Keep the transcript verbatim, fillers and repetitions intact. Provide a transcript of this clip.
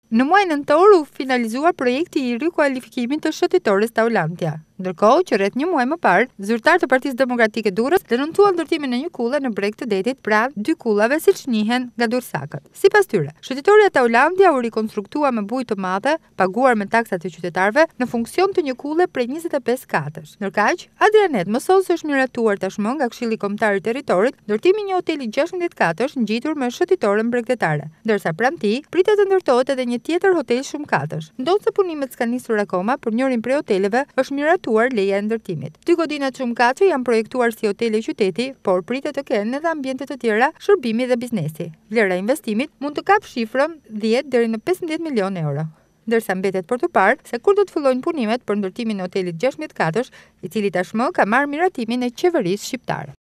Në muajin nëntor u finalizuar projekti i rikualifikimit të shëtitores Taulantia, ndërkohë që rreth një muaj më parë, zyrtarë të Partisë Demokratike Durrës denontuan ndërtimin e një kulle në breg të detit pranë dy kullave siç njihen nga dursakët. Sipas tyre, shëtitoria Taulantia u rikonstruktua me bujë të madhe, paguar me taksat e qytetarëve në funksion të një kulle prej njëzet e pesë katësh. Ndërkaq, Adrianet mësose është miratuar tashmë nga Këshilli Kombëtar i Territorit ndërtimi i një hoteli gjashtëdhjetë katësh ngjitur me shëtitore bregdetare, ndërsa pranë tij pritet të ndërtohet edhe një tjetër hotel shumëkatësh. Ndonse punimet s'kan nisur akoma, për njërin prej hoteleve është miratuar leja e ndërtimit. Dy godinat shumëkatësh janë projektuar si hotele qyteti, por pritet të kenë edhe ambiente të tjera, shërbimi dhe biznesi. Vlera e investimit mund të kapë shifrën dhjetë deri në pesëmbëdhjetë milion euro. Ndërsa mbetet për të parë se kur do të fillojnë punimet për ndërtimin e hotelit gjashtëdhjetë katësh, i cili tashmë ka marrë miratimin e qeverisë shqiptare.